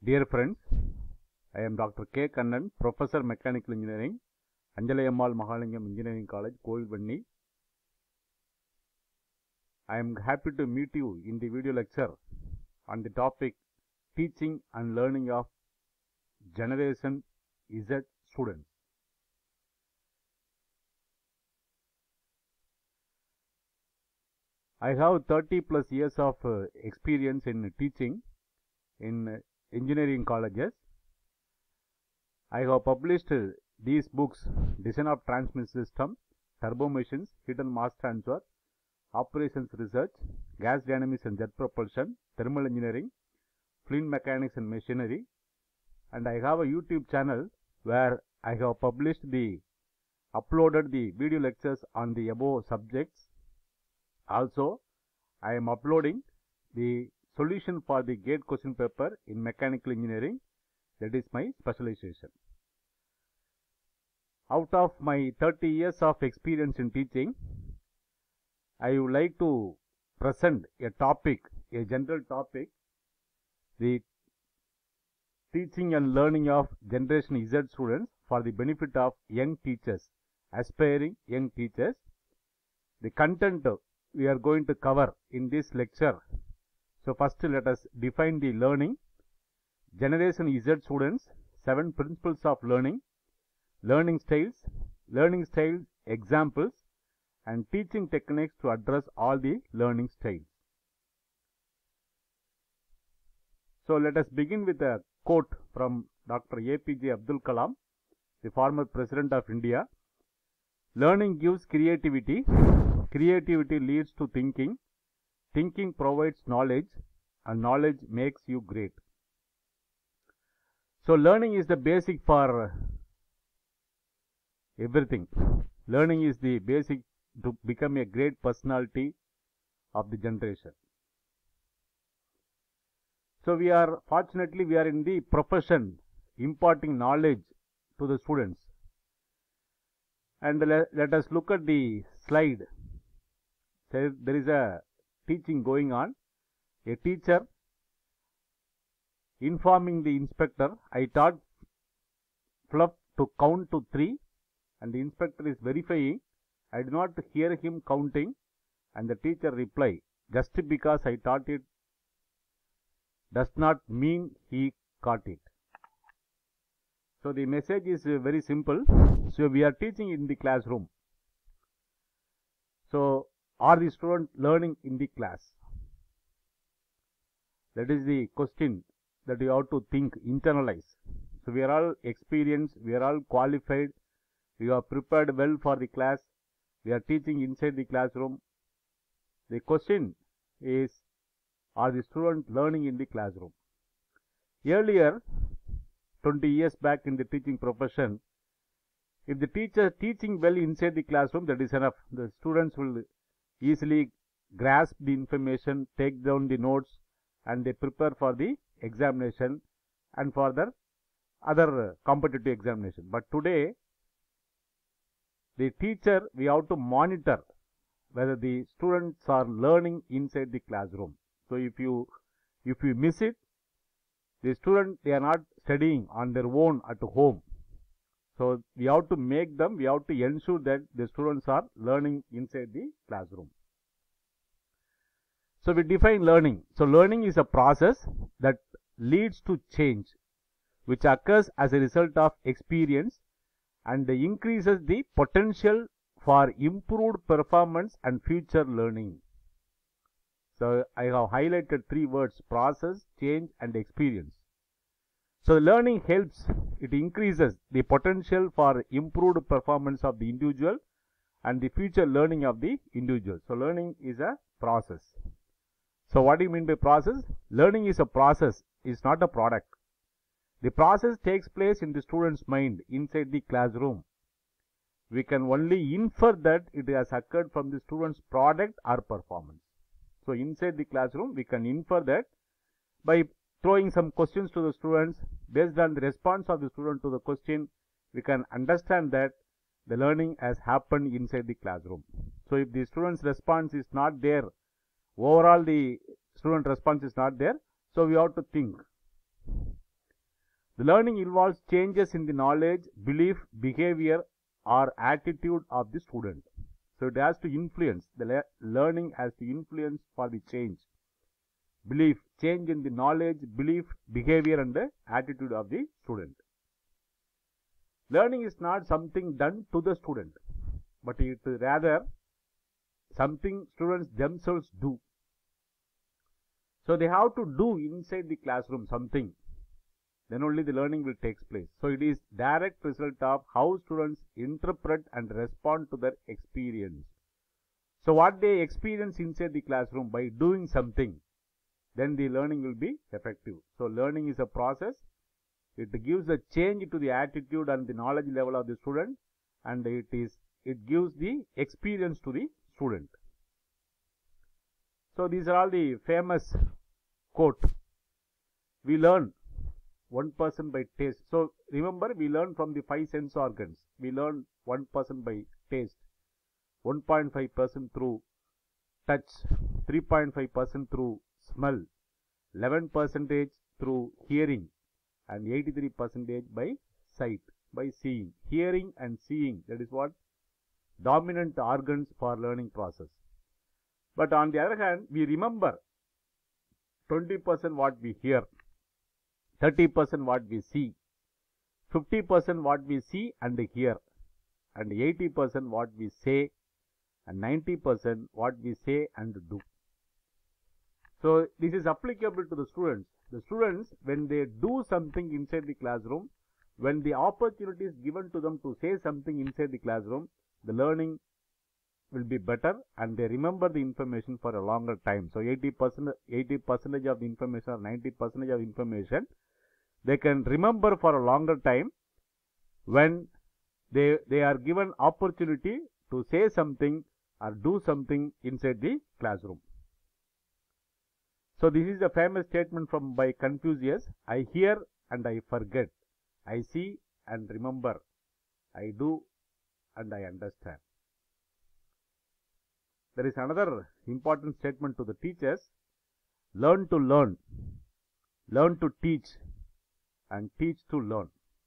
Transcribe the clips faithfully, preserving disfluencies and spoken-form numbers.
Dear friends, I am Doctor K. Kannan, Professor Mechanical Engineering, Anjalayammal Mahalingam Engineering College, Kovilvanni. I am happy to meet you in the video lecture on the topic Teaching and Learning of Generation Z Students. I have thirty plus years of uh, experience in teaching in uh, engineering colleges. I have published uh, these books: Design of Transmission System, Turbo Machines, Heat and Mass Transfer, Operations Research, Gas Dynamics and Jet Propulsion, Thermal Engineering, Fluid Mechanics and Machinery, and I have a YouTube channel where I have published the uploaded the video lectures on the above subjects. Also, I am uploading the solution for the GATE question paper in mechanical engineering. That is my specialization. Out of my thirty years of experience in teaching, I would like to present a topic, a general topic, the teaching and learning of Generation Z students for the benefit of young teachers, aspiring young teachers. The content we are going to cover in this lecture. So first let us define the learning. Generation Z students, seven principles of learning, learning styles, learning styles examples, and teaching techniques to address all the learning styles. So let us begin with a quote from Doctor A P J Abdul Kalam, the former President of India. Learning gives creativity, creativity leads to thinking, thinking provides knowledge, and knowledge makes you great. So learning is the basic for everything. Learning is the basic to become a great personality of the generation. So we are, fortunately, we are in the profession imparting knowledge to the students. And let, let us look at the slide. There, there is a teaching going on. A teacher informing the inspector, I taught Fluff to count to three, and the inspector is verifying. I did not hear him counting, and the teacher reply, just because I taught it does not mean he caught it. So the message is very simple. So we are teaching in the classroom. So are the students learning in the class? That is the question that you have to think, internalize. So we are all experienced, we are all qualified, we are prepared well for the class, we are teaching inside the classroom. The question is, are the students learning in the classroom? Earlier, twenty years back in the teaching profession, if the teacher teaching well inside the classroom, that is enough. The students will easily grasp the information, take down the notes, and they prepare for the examination and for the other competitive examination. But today, the teacher, we have to monitor whether the students are learning inside the classroom. So if you if you miss it, the student, they are not studying on their own at home. So we have to make them, we have to ensure that the students are learning inside the classroom. So we define learning. So learning is a process that leads to change, which occurs as a result of experience and increases the potential for improved performance and future learning. So I have highlighted three words: process, change, and experience. So learning helps, it increases the potential for improved performance of the individual and the future learning of the individual. So learning is a process. So what do you mean by process? Learning is a process, it's not a product. The process takes place in the student's mind inside the classroom. We can only infer that it has occurred from the student's product or performance. So inside the classroom, we can infer that by throwing some questions to the students. Based on the response of the student to the question, we can understand that the learning has happened inside the classroom. So if the student's response is not there, overall the student response is not there, so we have to think The learning involves changes in the knowledge, belief, behavior or attitude of the student. So it has to influence, the le learning has to influence for the change. Belief, change in the knowledge, belief, behavior and the attitude of the student. Learning is not something done to the student, but it is rather something students themselves do. So they have to do inside the classroom something. Then only the learning will take place. So it is direct result of how students interpret and respond to their experience. So what they experience inside the classroom by doing something, then the learning will be effective. So learning is a process. It gives a change to the attitude and the knowledge level of the student, and it is it gives the experience to the student. So these are all the famous quote. We learn one percent by taste. So remember, we learn from the five sense organs. We learn one percent by taste, one point five percent through touch, three point five percent through smell, eleven percent through hearing, and eighty-three percent by sight, by seeing. Hearing and seeing, that is what dominant organs for learning process. But on the other hand, we remember twenty percent what we hear, thirty percent what we see, fifty percent what we see and hear, and eighty percent what we say, and ninety percent what we say and do. So this is applicable to the students. The students, when they do something inside the classroom, when the opportunity is given to them to say something inside the classroom, the learning will be better and they remember the information for a longer time. So eighty percent, eighty percent of the information or ninety percent of information they can remember for a longer time when they, they are given opportunity to say something or do something inside the classroom. So this is a famous statement from by Confucius. I hear and I forget. I see and remember. I do and I understand. There is another important statement to the teachers. Learn to learn. Learn to teach. And teach to learn.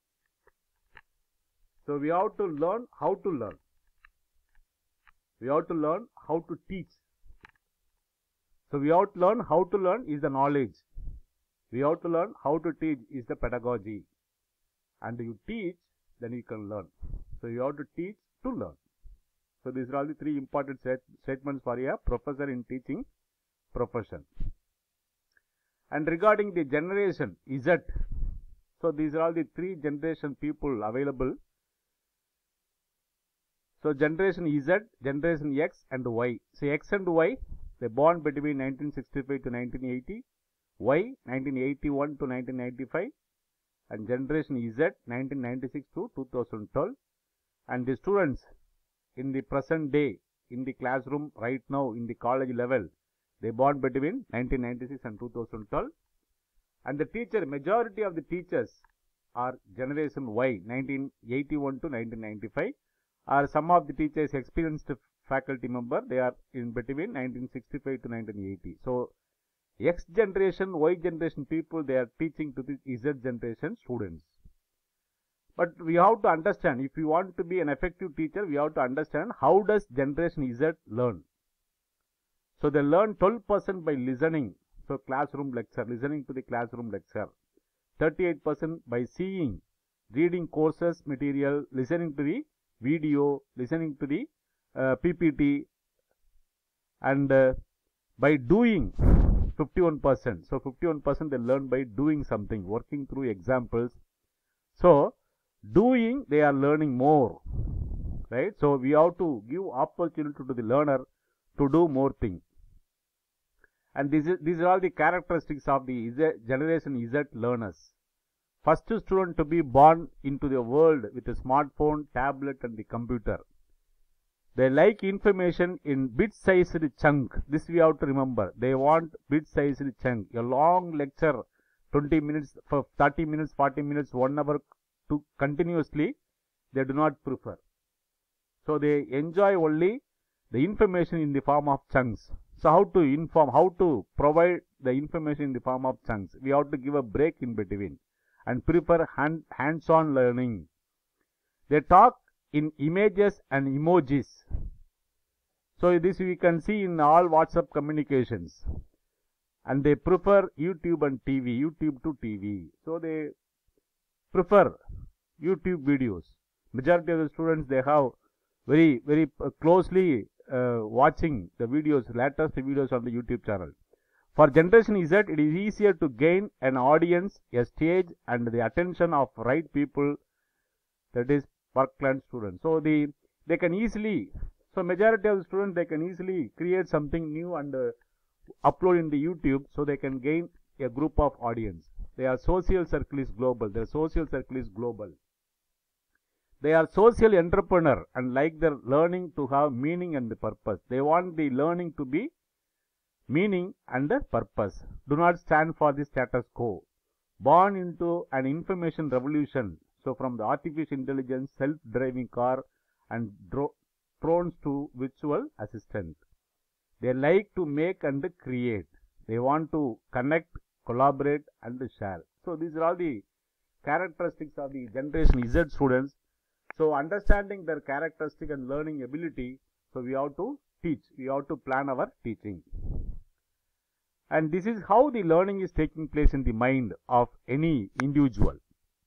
So we have to learn how to learn. We have to learn how to teach. So we have to learn how to learn is the knowledge. We have to learn how to teach is the pedagogy. And you teach, then you can learn. So you have to teach to learn. So these are all the three important set statements for a professor in teaching profession. And regarding the generation Z, so these are all the three generation people available. So generation Z, generation X and Y. So X and Y, they born between nineteen sixty-five to nineteen eighty, Y nineteen eighty-one to nineteen ninety-five, and generation Z nineteen ninety-six to two thousand twelve. And the students in the present day in the classroom right now in the college level, they born between nineteen ninety-six and two thousand twelve. And the teacher, majority of the teachers are generation Y, nineteen eighty-one to nineteen ninety-five, or some of the teachers experienced faculty member, they are in between nineteen sixty-five to nineteen eighty. So X generation, Y generation people, they are teaching to the Z generation students. But we have to understand, if you want to be an effective teacher, we have to understand how does generation Z learn. So they learn twelve percent by listening. So classroom lecture, listening to the classroom lecture. thirty-eight percent by seeing, reading courses material, listening to the video, listening to the uh, P P T, and uh, by doing fifty-one percent. So fifty-one percent they learn by doing something, working through examples. So doing, they are learning more, right? So we have to give opportunity to the learner to do more things. And this is, these are all the characteristics of the Z, generation Z learners. First student to be born into the world with a smartphone, tablet and the computer. They like information in bit-sized chunk. This we have to remember. They want bit-sized chunk. A long lecture, twenty minutes, for thirty minutes, forty minutes, one hour to continuously, they do not prefer. So they enjoy only the information in the form of chunks. So how to inform, how to provide the information in the form of chunks? We have to give a break in between. and prefer hand, hands-on learning. They talk in images and emojis. So this we can see in all WhatsApp communications. And they prefer YouTube and T V, YouTube to T V. So they prefer YouTube videos. Majority of the students, they have very, very closely uh, watching the videos, latest videos on the YouTube channel. For Generation Z, it is easier to gain an audience, a stage, and the attention of right people, that is Parkland students. So the they can easily, so majority of the students, they can easily create something new and uh, upload in the YouTube, so they can gain a group of audience. Their social circle is global. Their social circle is global. They are social entrepreneur and like their learning to have meaning and purpose. They want the learning to be meaning and purpose. Do not stand for the status quo. Born into an information revolution. So from the artificial intelligence, self-driving car and drones to virtual assistant. They like to make and create. They want to connect, collaborate and share. So these are all the characteristics of the Generation Z students. So understanding their characteristic and learning ability, so we have to teach, we have to plan our teaching. And this is how the learning is taking place in the mind of any individual.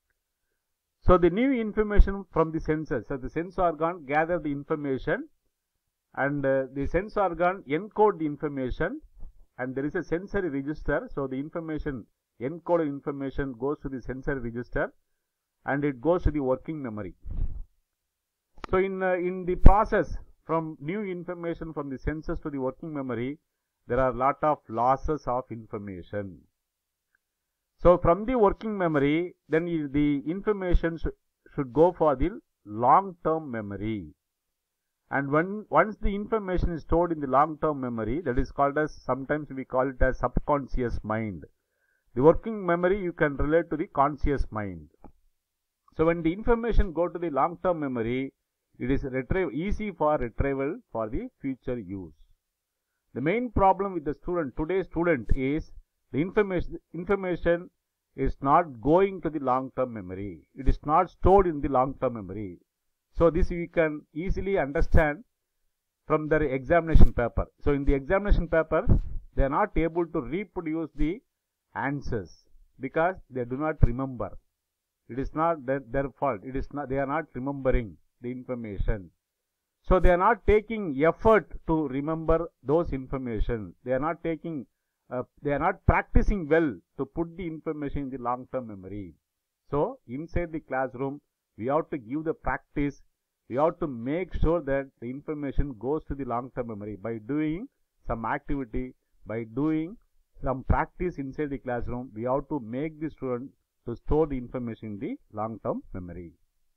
So the new information from the senses, so the sense organ gather the information and uh, the sense organ encode the information and there is a sensory register. So the information, encoded information goes to the sensory register and it goes to the working memory. So in, uh, in the process from new information from the senses to the working memory, there are a lot of losses of information. So from the working memory, then the information sh should go for the long-term memory. And when once the information is stored in the long-term memory, that is called as, sometimes we call it as subconscious mind. The working memory you can relate to the conscious mind. So when the information go to the long-term memory, it is retrieve, easy for retrieval for the future use. The main problem with the student, today's student, is the information, information is not going to the long-term memory. It is not stored in the long-term memory. So this we can easily understand from their examination paper. So in the examination paper, they are not able to reproduce the answers because they do not remember. It is not their, their fault. It is not, they are not remembering the information. So they are not taking effort to remember those information. They are not taking, uh, they are not practicing well to put the information in the long-term memory. So inside the classroom, we have to give the practice. We have to make sure that the information goes to the long-term memory by doing some activity, by doing some practice inside the classroom. We have to make the student to store the information in the long-term memory.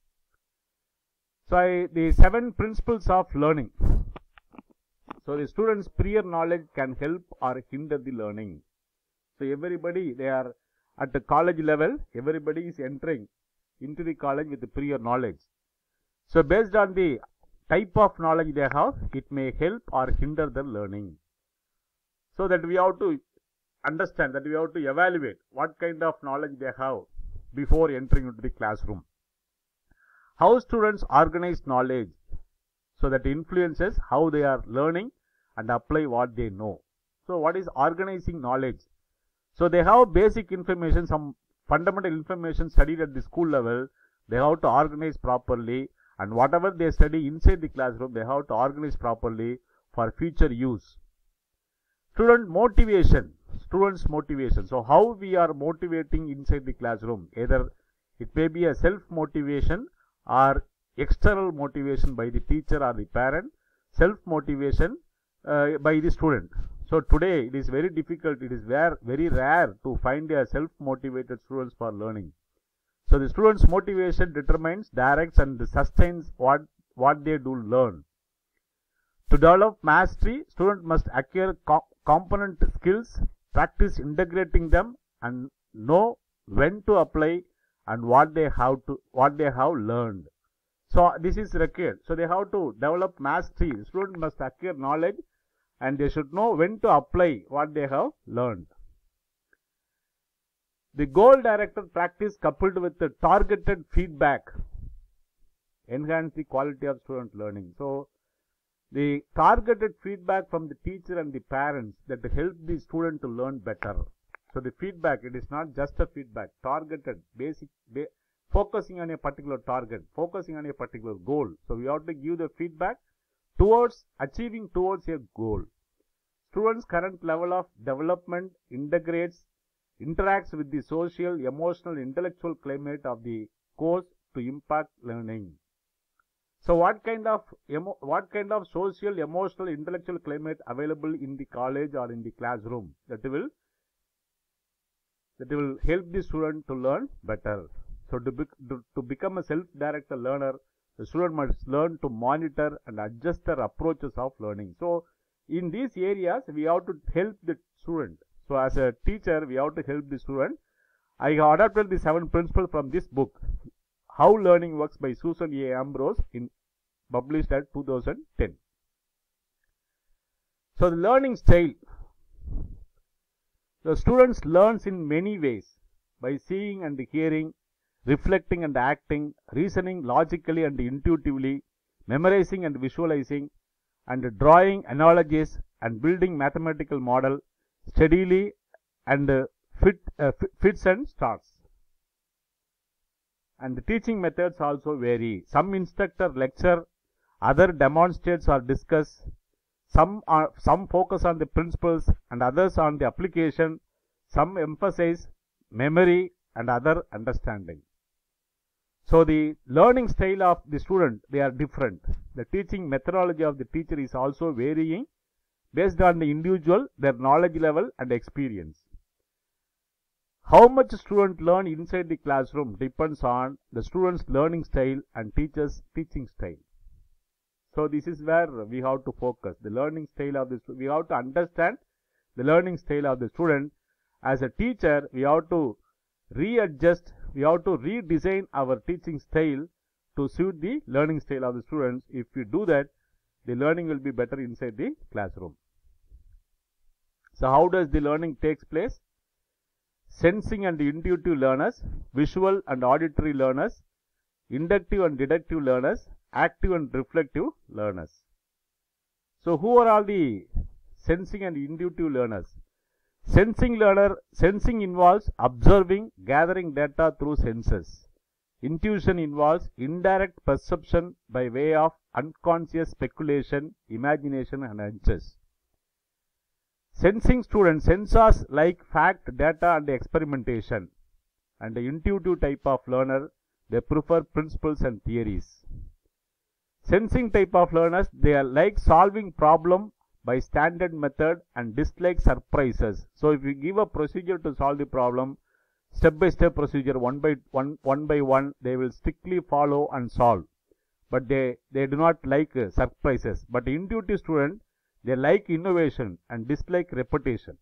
So I, the seven principles of learning. So the student's prior knowledge can help or hinder the learning. So everybody, they are at the college level, everybody is entering into the college with the prior knowledge. So based on the type of knowledge they have, it may help or hinder the learning. So that we have to understand, that we have to evaluate what kind of knowledge they have before entering into the classroom. How students organize knowledge, so that influences how they are learning and apply what they know. So what is organizing knowledge? So they have basic information, some fundamental information studied at the school level. They have to organize properly, and whatever they study inside the classroom, they have to organize properly for future use. Student motivation, students motivation. So how we are motivating inside the classroom, either it may be a self motivation or external motivation by the teacher or the parent, self motivation uh, by the student. So today it is very difficult, it is very, very rare to find a self motivated students for learning. So the students motivation determines, directs and sustains what, what they do learn. To develop mastery, student must acquire co component skills, practice integrating them and know when to apply and what they have to what they have learned. So this is required. So they have to develop mastery. The student must acquire knowledge and they should know when to apply what they have learned. The goal-directed practice coupled with the targeted feedback enhance the quality of student learning. So, the targeted feedback from the teacher and the parents that help the student to learn better. So, the feedback, it is not just a feedback, targeted, basic, ba focusing on a particular target, focusing on a particular goal. So, we have to give the feedback towards achieving towards a goal. Students' current level of development integrates, interacts with the social, emotional, intellectual climate of the course to impact learning. So, what kind of emo what kind of social, emotional, intellectual climate available in the college or in the classroom that will that will help the student to learn better. So, to, be, to, to become a self-directed learner, the student must learn to monitor and adjust their approaches of learning. So, in these areas, we have to help the student. So, as a teacher, we have to help the student. I have adapted the seven principles from this book, How Learning Works by Susan A. Ambrose, in published at two thousand ten. So, the learning style. The students learns in many ways, by seeing and hearing, reflecting and acting, reasoning logically and intuitively, memorizing and visualizing, and drawing analogies and building mathematical model steadily and uh, fit, uh, fits and starts. And the teaching methods also vary. Some instructor lecture, other demonstrates or discuss. Some are some focus on the principles and others on the application. Some emphasize memory and other understanding. So, the learning style of the student, they are different. The teaching methodology of the teacher is also varying based on the individual, their knowledge level and experience. How much student learn inside the classroom depends on the student's learning style and teacher's teaching style. So, this is where we have to focus. The learning style of the student, we have to understand the learning style of the student. As a teacher, we have to readjust, we have to redesign our teaching style to suit the learning style of the students. If we do that, the learning will be better inside the classroom. So, how does the learning takes place? Sensing and intuitive learners, visual and auditory learners, inductive and deductive learners, active and reflective learners. So, who are all the sensing and intuitive learners? Sensing learner, sensing involves observing, gathering data through senses. Intuition involves indirect perception by way of unconscious speculation, imagination and hunches. Sensing students, sensors like fact, data and experimentation. And the intuitive type of learner, they prefer principles and theories. Sensing type of learners, they are like solving problem by standard method and dislike surprises. So, if we give a procedure to solve the problem, step by step procedure, one by one, one by one, they will strictly follow and solve. But they, they do not like uh, surprises. But intuitive student, they like innovation and dislike repetition.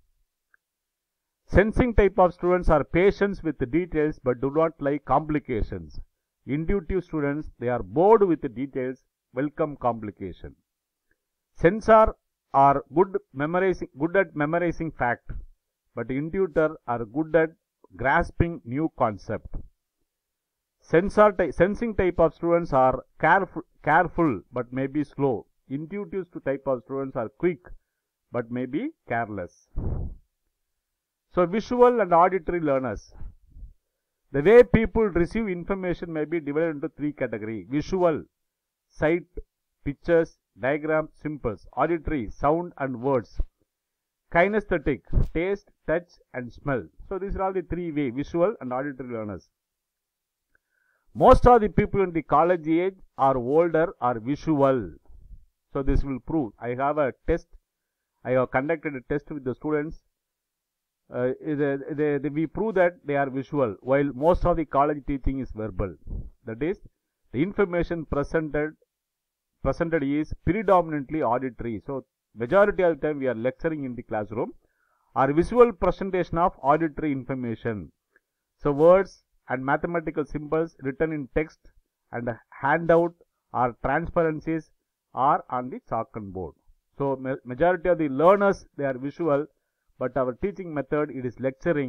Sensing type of students are patient with the details but do not like complications. Intuitive students, they are bored with the details, welcome complication. Sensor are good memorizing, good at memorizing fact, but intuitor are good at grasping new concept. Sensor ty sensing type of students are careful, careful but may be slow. Intuitive type of students are quick but may be careless. So, visual and auditory learners. The way people receive information may be divided into three categories. Visual, sight, pictures, diagrams, symbols. Auditory, sound and words. Kinesthetic, taste, touch and smell. So, these are all the three ways, visual and auditory learners. Most of the people in the college age are older or visual. So, this will prove. I have a test. I have conducted a test with the students. Uh, they, they, they, we prove that they are visual, while most of the college teaching is verbal. That is, the information presented presented is predominantly auditory. So, majority of the time we are lecturing in the classroom are visual presentation of auditory information. So, words and mathematical symbols written in text and handout or transparencies are on the chalk and board. So, ma majority of the learners, they are visual, but our teaching method, it is lecturing.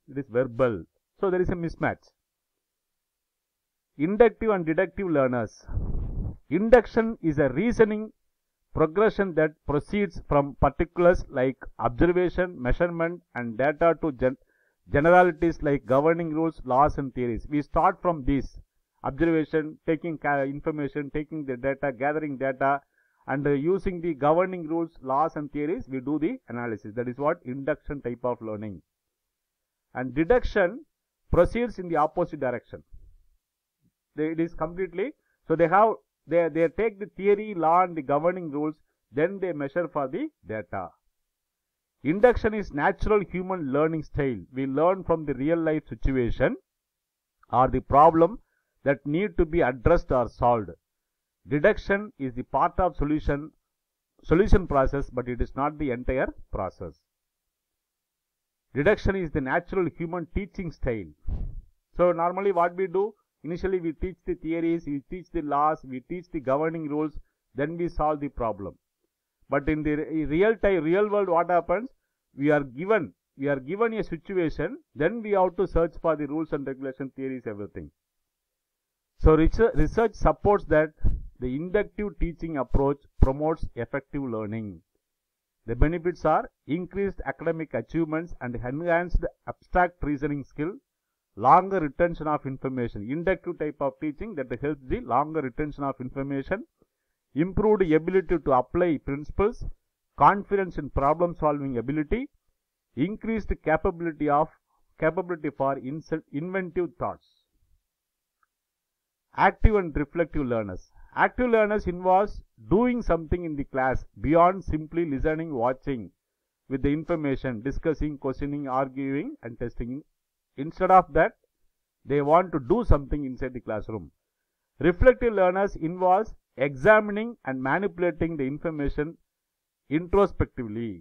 it is verbal. So there is a mismatch. Inductive and deductive learners. Induction is a reasoning progression that proceeds from particulars like observation, measurement and data to gen generalities like governing rules, laws and theories. We start from this observation, taking information, taking the data, gathering data, and uh, using the governing rules, laws and theories, we do the analysis. That is what induction type of learning. And deduction proceeds in the opposite direction. They, it is completely, so they have, they, they take the theory, law and the governing rules, then they measure for the data. Induction is natural human learning style. We learn from the real life situation or the problem that need to be addressed or solved. Deduction is the part of solution solution process, but it is not the entire process. Deduction is the natural human teaching style. So normally what we do, initially we teach the theories, we teach the laws, we teach the governing rules, then we solve the problem. But in the real time, real world, what happens? We are given, we are given a situation, then we have to search for the rules and regulation, theories, everything. So research supports that the inductive teaching approach promotes effective learning. The benefits are increased academic achievements and enhanced abstract reasoning skill, longer retention of information. Inductive type of teaching that helps the longer retention of information, improved ability to apply principles, confidence in problem solving ability, increased capability of capability for inventive thoughts. Active and reflective learners. Active learners involves doing something in the class beyond simply listening, watching with the information, discussing, questioning, arguing and testing. Instead of that, they want to do something inside the classroom. Reflective learners involves examining and manipulating the information introspectively.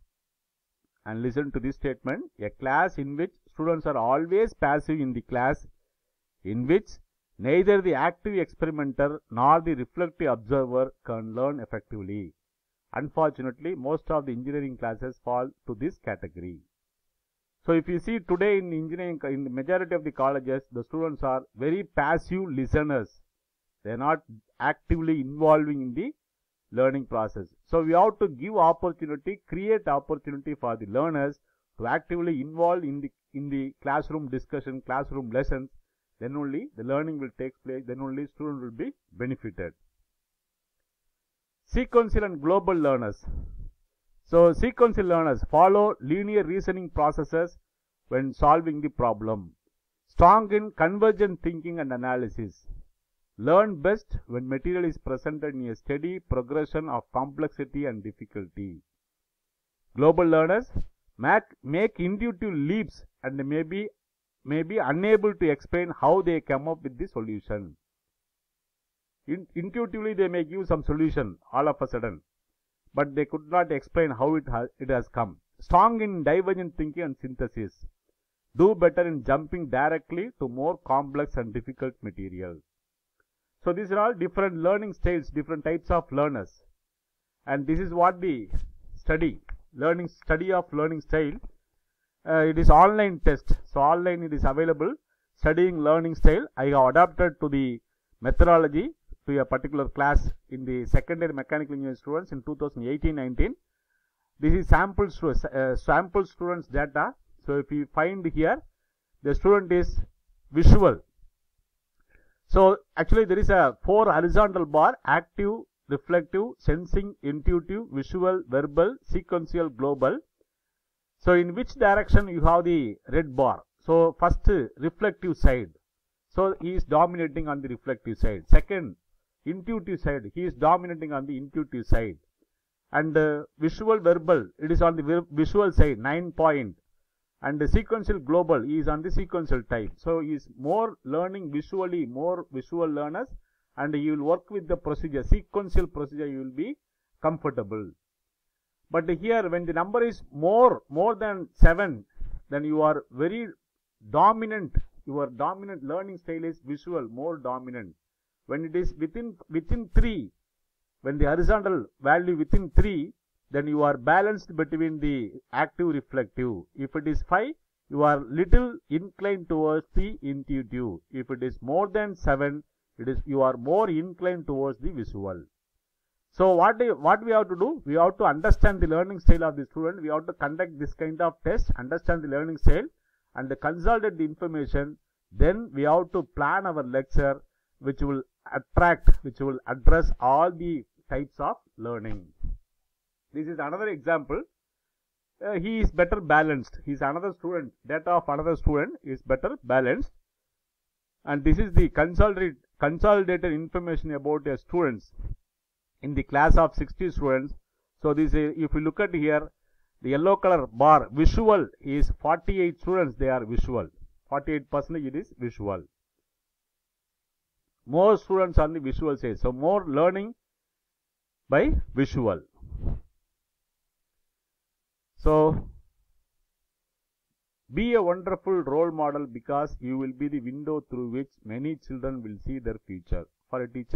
And listen to this statement: a class in which students are always passive in the class, in which neither the active experimenter nor the reflective observer can learn effectively. Unfortunately, most of the engineering classes fall to this category. So if you see today in engineering, in the majority of the colleges, the students are very passive listeners. They are not actively involving in the learning process. So we have to give opportunity, create opportunity for the learners to actively involve in the in the classroom discussion, classroom lessons. Then only the learning will take place, then only student will be benefited. Sequential and global learners. So sequential learners follow linear reasoning processes when solving the problem. Strong in convergent thinking and analysis. Learn best when material is presented in a steady progression of complexity and difficulty. Global learners make, make intuitive leaps and may be may be unable to explain how they come up with the solution. In, intuitively they may give some solution all of a sudden, but they could not explain how it has, it has come. Strong in divergent thinking and synthesis. Do better in jumping directly to more complex and difficult material. So these are all different learning styles, different types of learners. And this is what the study, learning study of learning style. Uh, it is online test. So online it is available. Studying learning style. I have adapted to the methodology to a particular class in the secondary mechanical engineering students in two thousand eighteen nineteen. This is sample, uh, sample students data. So if you find here, the student is visual. So actually there is a four horizontal bar: active, reflective, sensing, intuitive, visual, verbal, sequential, global. So in which direction you have the red bar? So first, reflective side. So he is dominating on the reflective side. Second, intuitive side. He is dominating on the intuitive side. And uh, visual, verbal, it is on the visual side, nine point. And the sequential, global, he is on the sequential type. So he is more learning visually, more visual learners, and you will work with the procedure, sequential procedure, you will be comfortable. But here when the number is more, more than seven, then you are very dominant, your dominant learning style is visual, more dominant. When it is within, within three, when the horizontal value within three, then you are balanced between the active, reflective. If it is five, you are little inclined towards the intuitive. If it is more than seven, it is you are more inclined towards the visual. So what, what we have to do? We have to understand the learning style of the student. We have to conduct this kind of test, understand the learning style and consolidate the information. Then we have to plan our lecture which will attract, which will address all the types of learning. This is another example. Uh, he is better balanced. He is another student. Data of another student is better balanced. And this is the consolidated, consolidated information about the students in the class of sixty students. So this is, if you look at here, the yellow color bar, visual is forty-eight students, they are visual. forty-eight percent it is visual. More students on the visual side. So more learning by visual. So be a wonderful role model because you will be the window through which many children will see their future for a teacher.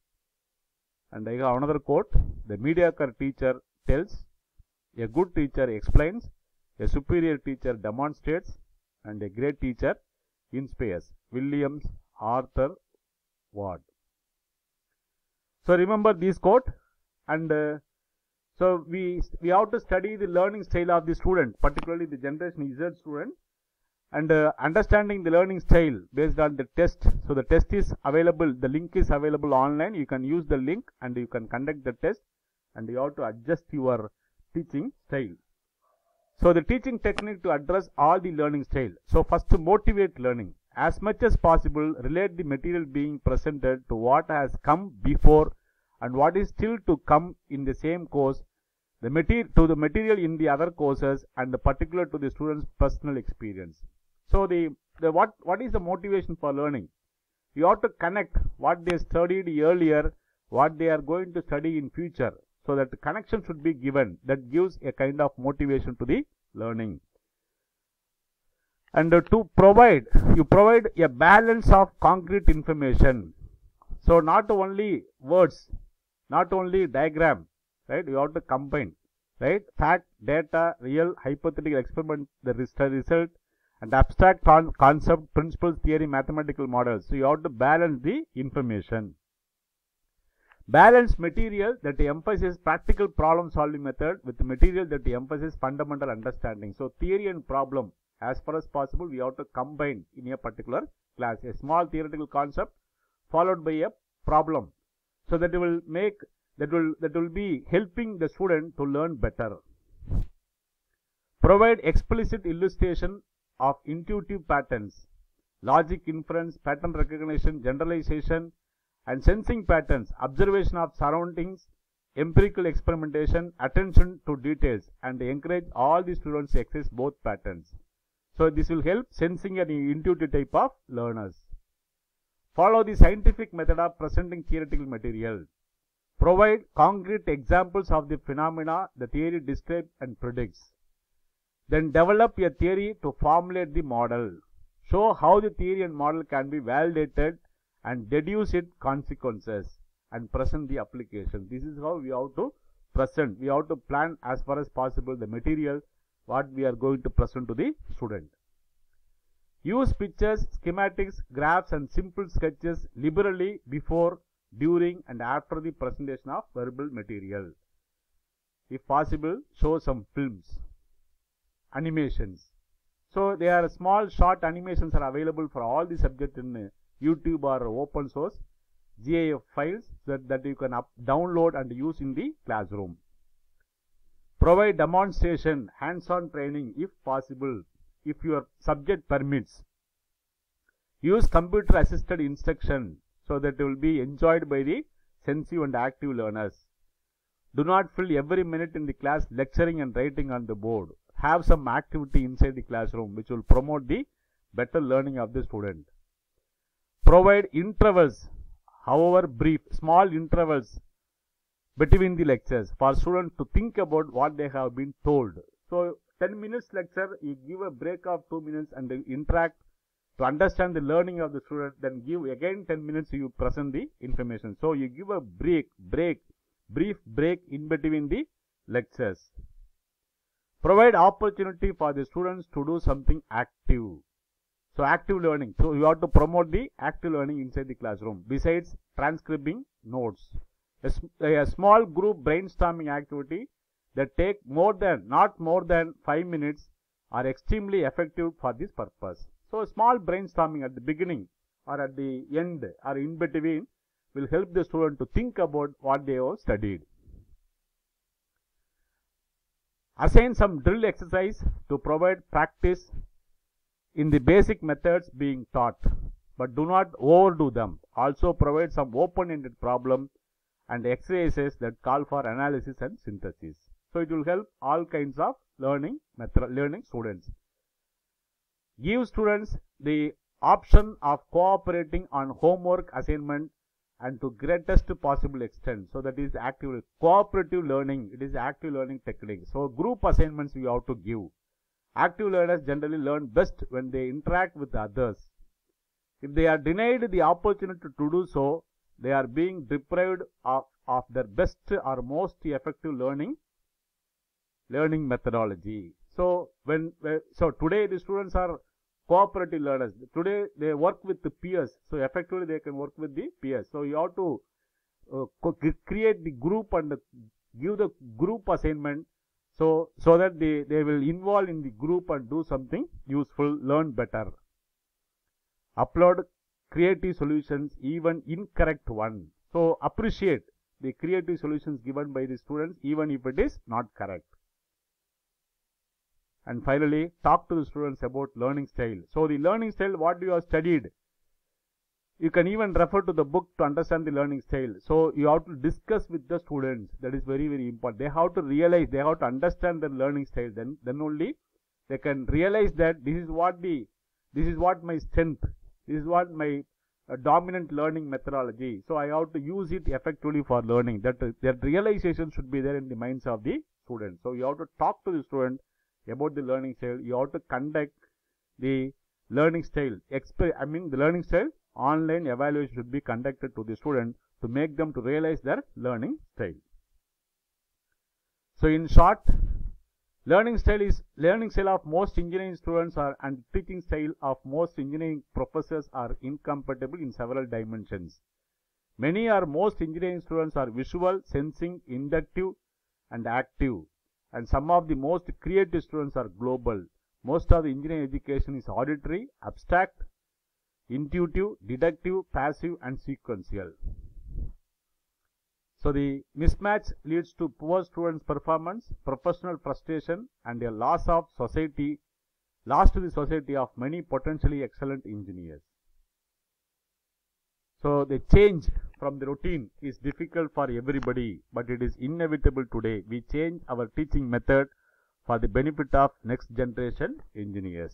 And I have another quote. The mediocre teacher tells, a good teacher explains, a superior teacher demonstrates, and a great teacher inspires. Williams Arthur Ward. So remember this quote, and uh, so we we have to study the learning style of the student, particularly the Generation Z student, and uh, understanding the learning style based on the test. So the test is available, the link is available online. You can use the link and you can conduct the test, and you have to adjust your teaching style. So the teaching technique to address all the learning style. So first, to motivate learning. As much as possible, relate the material being presented to what has come before and what is still to come in the same course, the material to the material in the other courses, and the particular to the student's personal experience. So the, the what what is the motivation for learning? You have to connect what they studied earlier, what they are going to study in future. So that the connection should be given. That gives a kind of motivation to the learning. And uh, to provide, you provide a balance of concrete information. So not only words, not only diagram, right? You have to combine, right? Fact, data, real, hypothetical experiment, the result, and abstract con concept, principles, theory, mathematical models. So you have to balance the information. Balance material that emphasizes practical problem solving method with material that emphasizes fundamental understanding. So theory and problem, as far as possible, we have to combine in a particular class. A small theoretical concept followed by a problem. So that will make, that will, that will be helping the student to learn better. Provide explicit illustration of intuitive patterns, logic, inference, pattern recognition, generalization, and sensing patterns, observation of surroundings, empirical experimentation, attention to details, and encourage all the students to access both patterns. So this will help sensing and intuitive type of learners. Follow the scientific method of presenting theoretical material. Provide concrete examples of the phenomena the theory describes and predicts. Then develop a theory to formulate the model. Show how the theory and model can be validated and deduce its consequences and present the application. This is how we have to present. We have to plan as far as possible the material what we are going to present to the student. Use pictures, schematics, graphs, and simple sketches liberally before, during, and after the presentation of verbal material. If possible, show some films, animations. So they are small short animations are available for all the subjects in YouTube or open source G I F files that, that you can up, download and use in the classroom. Provide demonstration, hands-on training if possible, if your subject permits. Use computer assisted instruction so that it will be enjoyed by the sensitive and active learners. Do not fill every minute in the class lecturing and writing on the board. Have some activity inside the classroom which will promote the better learning of the student. Provide intervals, however brief, small intervals between the lectures for students to think about what they have been told. So ten minutes lecture, you give a break of two minutes and interact to understand the learning of the student, then give again ten minutes you present the information. So you give a break, break, brief break in between the lectures. Provide opportunity for the students to do something active. So active learning. So you have to promote the active learning inside the classroom. Besides transcribing notes, a, a small group brainstorming activity that take more than not more than five minutes are extremely effective for this purpose. So a small brainstorming at the beginning or at the end or in between will help the student to think about what they have studied. Assign some drill exercise to provide practice in the basic methods being taught, but do not overdo them. Also provide some open-ended problem and exercises that call for analysis and synthesis. So it will help all kinds of learning method, learning students. Give students the option of cooperating on homework assignment and to greatest possible extent. So that is active cooperative learning. It is active learning technique. So group assignments you have to give. Active learners generally learn best when they interact with others. If they are denied the opportunity to do so, they are being deprived of, of their best or most effective learning learning methodology. So when so today the students are cooperative learners. Today they work with the peers. So effectively they can work with the peers. So you have to uh, create the group and give the group assignment. So, so that they, they will involve in the group and do something useful, learn better. Upload creative solutions, even incorrect one. So, appreciate the creative solutions given by the students, even if it is not correct. And finally, talk to the students about learning style. So, the learning style, what you have studied, you can even refer to the book to understand the learning style. So you have to discuss with the students. That is very, very important. They have to realize, they have to understand the learning style. Then, then only they can realize that this is what the, this is what my strength, this is what my uh, dominant learning methodology. So I have to use it effectively for learning. That that realization should be there in the minds of the students. So you have to talk to the student about the learning style. You have to conduct the learning style. Exp I mean the learning style. Online evaluation should be conducted to the student to make them to realize their learning style. So in short, learning style is learning style of most engineering students are and teaching style of most engineering professors are incompatible in several dimensions. Many or most engineering students are visual, sensing, inductive and active, and some of the most creative students are global. Most of the engineering education is auditory, abstract, intuitive, deductive, passive and sequential. So the mismatch leads to poor students' performance, professional frustration and a loss of society, loss to the society of many potentially excellent engineers. So the change from the routine is difficult for everybody, but it is inevitable today. We change our teaching method for the benefit of next generation engineers.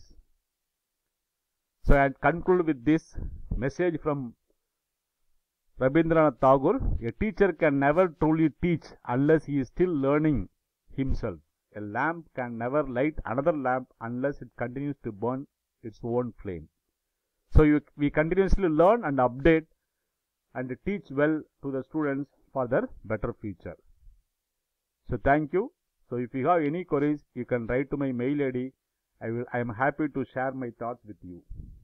So I conclude with this message from Rabindranath Tagore: a teacher can never truly teach unless he is still learning himself. A lamp can never light another lamp unless it continues to burn its own flame. So you, we continuously learn and update and teach well to the students for their better future. So thank you. So if you have any queries, you can write to my mail I D. I will I am happy to share my thoughts with you.